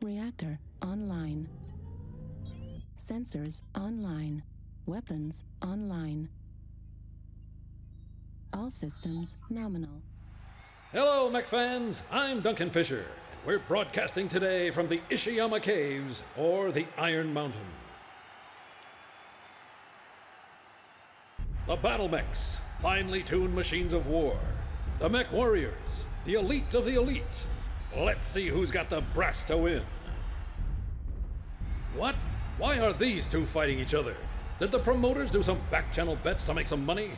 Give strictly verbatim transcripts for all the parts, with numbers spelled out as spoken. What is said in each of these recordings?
Reactor online. Sensors online. Weapons online. All systems nominal. Hello, mech fans. I'm Duncan Fisher, and we're broadcasting today from the Ishiyama Caves, or the Iron Mountain. The Battle Mechs, finely tuned machines of war. The Mech Warriors, the elite of the elite. Let's see who's got the brass to win. What? Why are these two fighting each other? Did the promoters do some back-channel bets to make some money?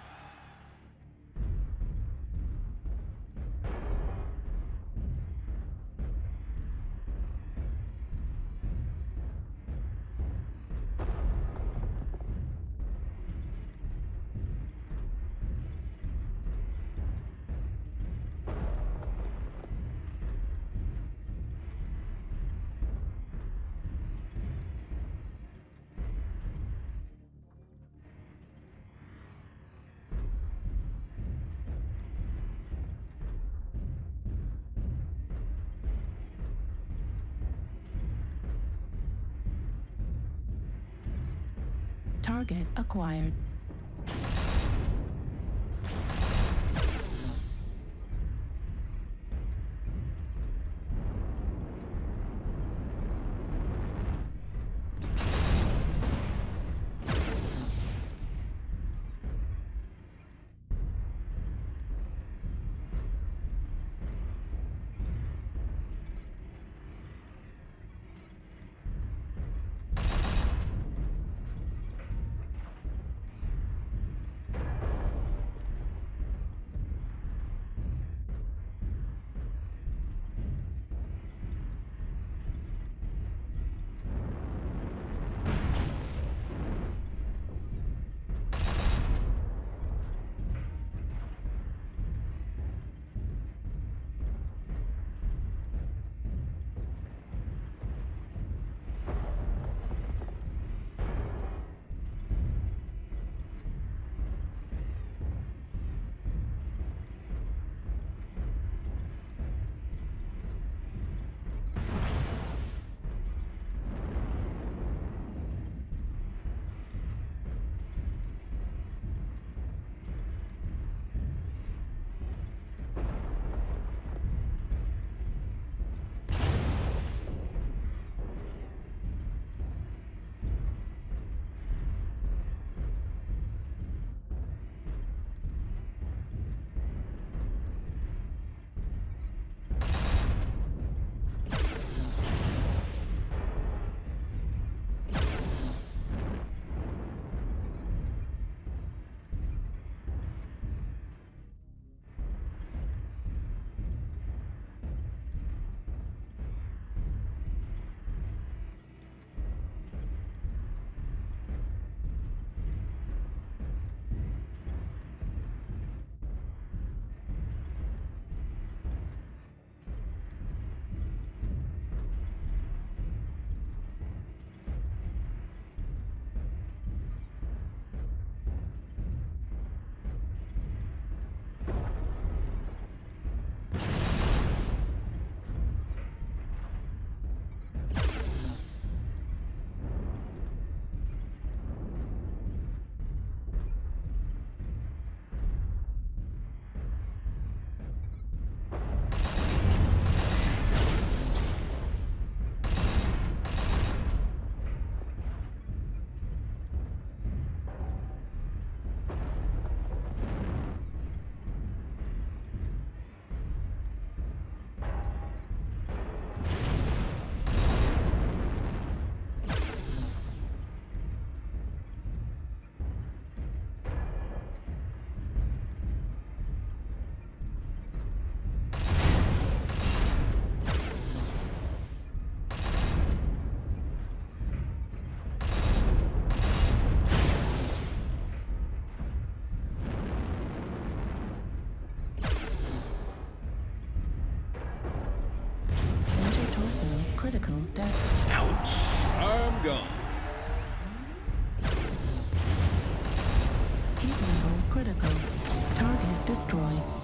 Target acquired. Critical death. Ouch! I'm gone. Heat level critical. Target destroyed.